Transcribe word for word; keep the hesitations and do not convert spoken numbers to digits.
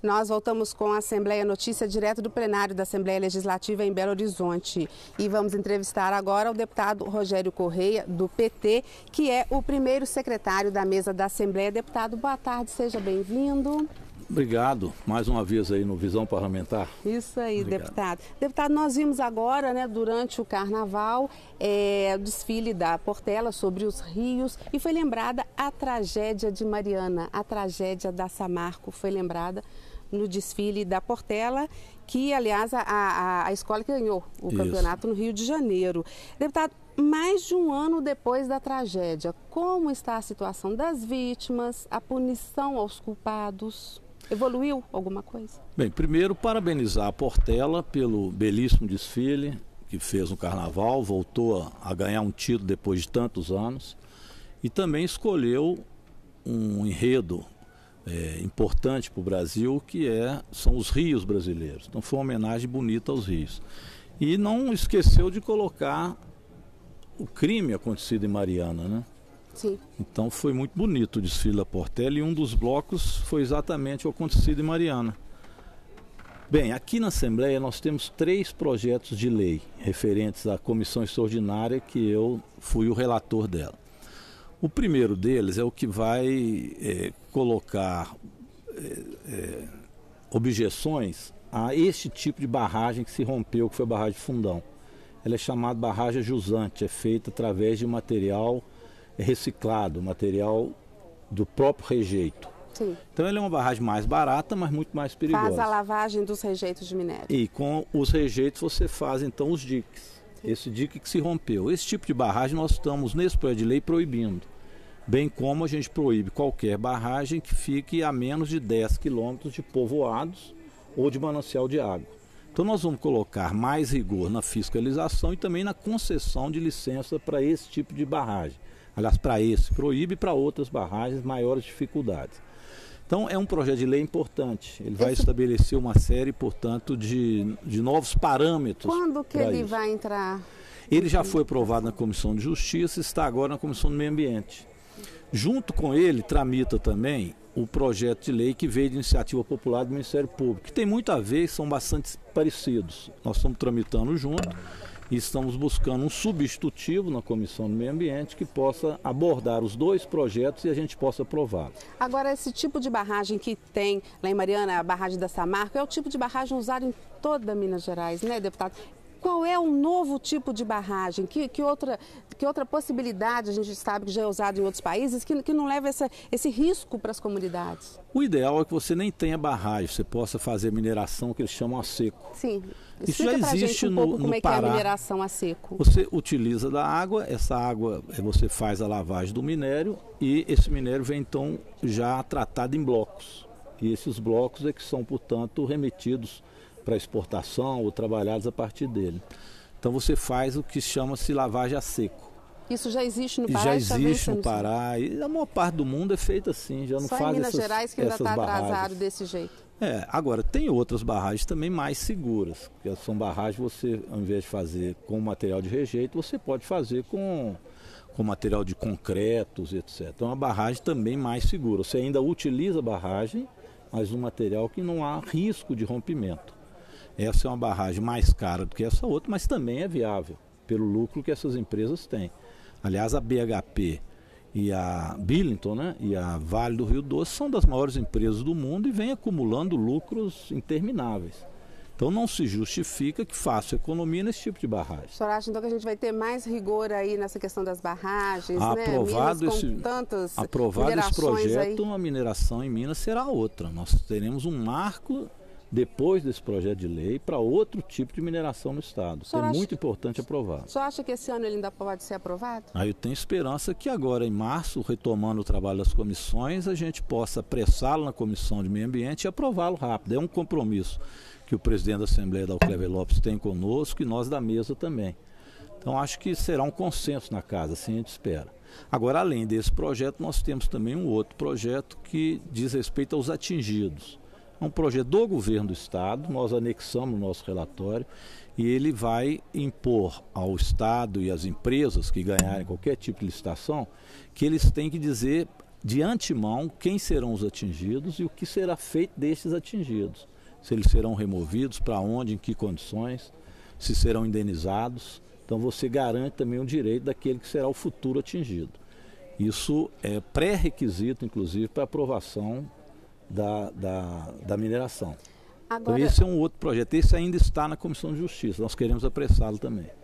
Nós voltamos com a Assembleia Notícia, direto do plenário da Assembleia Legislativa em Belo Horizonte. E vamos entrevistar agora o deputado Rogério Correia, do P T, que é o primeiro secretário da mesa da Assembleia. Deputado, boa tarde, seja bem-vindo. Obrigado, mais uma vez aí no Visão Parlamentar. Isso aí, Obrigado. deputado. Deputado, nós vimos agora, né, durante o Carnaval, é, o desfile da Portela sobre os rios e foi lembrada a tragédia de Mariana, a tragédia da Samarco foi lembrada no desfile da Portela, que, aliás, a, a, a escola que ganhou o Isso. campeonato no Rio de Janeiro. Deputado, mais de um ano depois da tragédia, como está a situação das vítimas, a punição aos culpados? Evoluiu alguma coisa? Bem, primeiro parabenizar a Portela pelo belíssimo desfile que fez no Carnaval, voltou a, a ganhar um título depois de tantos anos e também escolheu um enredo é, importante para o Brasil, que é, são os rios brasileiros. Então foi uma homenagem bonita aos rios. E não esqueceu de colocar o crime acontecido em Mariana, né? Sim. Então foi muito bonito o desfile da Portela e um dos blocos foi exatamente o acontecido em Mariana. Bem, aqui na Assembleia nós temos três projetos de lei referentes à comissão extraordinária que eu fui o relator dela. O primeiro deles é o que vai é, colocar é, é, objeções a este tipo de barragem que se rompeu, que foi a barragem de Fundão. Ela é chamada barragem jusante, é feita através de material reciclado, material do próprio rejeito. Sim. Então ela é uma barragem mais barata, mas muito mais perigosa. Faz a lavagem dos rejeitos de minério. E com os rejeitos você faz então os diques. Sim. Esse dique que se rompeu. Esse tipo de barragem nós estamos nesse projeto de lei proibindo. Bem como a gente proíbe qualquer barragem que fique a menos de dez quilômetros de povoados ou de manancial de água. Então nós vamos colocar mais rigor na fiscalização e também na concessão de licença para esse tipo de barragem. Aliás, para esse proíbe e para outras barragens maiores dificuldades. Então é um projeto de lei importante. Ele vai esse... estabelecer uma série, portanto, de, de novos parâmetros. Quando que ele isso. vai entrar? Ele já foi aprovado na Comissão de Justiça e está agora na Comissão do Meio Ambiente. Junto com ele, tramita também o projeto de lei que veio de iniciativa popular do Ministério Público, que tem muito a ver e são bastante parecidos. Nós estamos tramitando junto e estamos buscando um substitutivo na Comissão do Meio Ambiente que possa abordar os dois projetos e a gente possa aprovar. Agora, esse tipo de barragem que tem lá em Mariana, a barragem da Samarco, é o tipo de barragem usada em toda Minas Gerais, né, deputado? Qual é um novo tipo de barragem? Que, que, outra, que outra possibilidade a gente sabe que já é usado em outros países que, que não leva essa, esse risco para as comunidades? O ideal é que você nem tenha barragem, você possa fazer mineração que eles chamam a seco. Sim. Isso já existe um no, pouco no como é Pará. Que é a mineração a seco? Você utiliza da água, essa água você faz a lavagem do minério e esse minério vem então já tratado em blocos. E esses blocos é que são, portanto, remetidos para exportação ou trabalhados a partir dele. Então você faz o que chama-se lavagem a seco. Isso já existe no Pará? Já existe no Pará e a maior parte do mundo é feita assim, já não Só faz em Minas essas, Gerais que ainda está atrasado barragens. desse jeito. É, agora tem outras barragens também mais seguras, que são barragens você, ao invés de fazer com material de rejeito, você pode fazer com, com material de concretos, etcétera. Então é uma barragem também mais segura. Você ainda utiliza a barragem, mas um material que não há risco de rompimento. Essa é uma barragem mais cara do que essa outra, mas também é viável, pelo lucro que essas empresas têm. Aliás, a B H P e a Billington, né, e a Vale do Rio Doce são das maiores empresas do mundo e vêm acumulando lucros intermináveis. Então não se justifica que faça economia nesse tipo de barragem. O senhor acha então que a gente vai ter mais rigor aí nessa questão das barragens, aprovado né? esse, com tantas aprovado esse projeto, aí. A mineração em Minas será outra. Nós teremos um marco depois desse projeto de lei para outro tipo de mineração no estado. É acha, muito importante aprovar. O senhor acha que esse ano ele ainda pode ser aprovado? Aí eu tenho esperança que agora em março, retomando o trabalho das comissões, a gente possa apressá-lo na Comissão de Meio Ambiente e aprová-lo rápido. É um compromisso que o presidente da Assembleia, Dalcléver Lopes, tem conosco e nós da mesa também. Então acho que será um consenso na casa, assim a gente espera. Agora, além desse projeto, nós temos também um outro projeto que diz respeito aos atingidos. É um projeto do governo do estado, nós anexamos no nosso relatório e ele vai impor ao estado e às empresas que ganharem qualquer tipo de licitação que eles têm que dizer de antemão quem serão os atingidos e o que será feito destes atingidos. Se eles serão removidos, para onde, em que condições, se serão indenizados. Então você garante também o direito daquele que será o futuro atingido. Isso é pré-requisito, inclusive, para aprovação da, da, da mineração. Agora... Então esse é um outro projeto. Esse ainda está na Comissão de Justiça. Nós queremos apressá-lo também.